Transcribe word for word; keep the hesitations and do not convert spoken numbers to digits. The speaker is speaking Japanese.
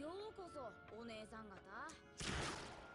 ようこそお姉さん方。